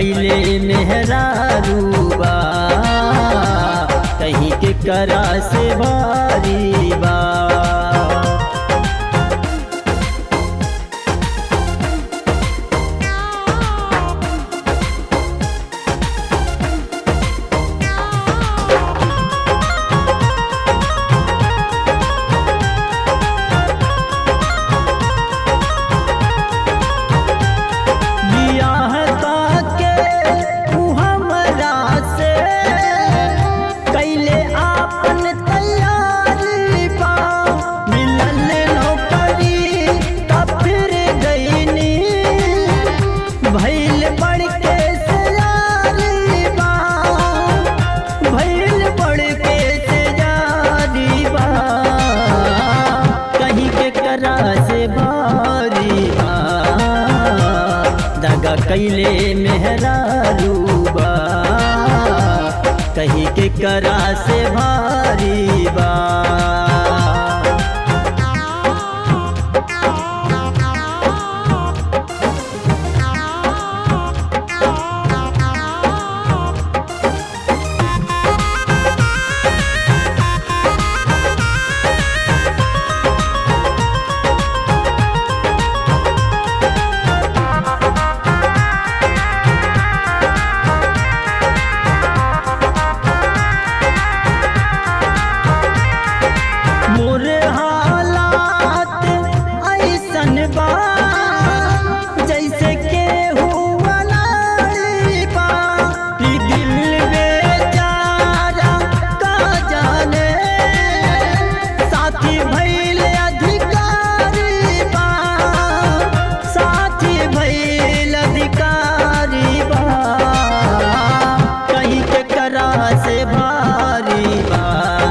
कैले मेहरारूबा कहीं के करा से भारी बा। दगा कैले मेहरारूबा कहीं के करा से भारी बा। जैसे के हुआ लालिबा दिल बेचारा का जाने साथी भइल अधिकारी बा, साथी भइल अधिकारी बा कहीं के करा से भारी बा।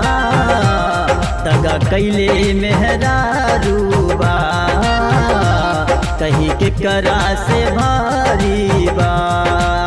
दगा कैले मेहरारूबा कहीं के करा से भारी बा।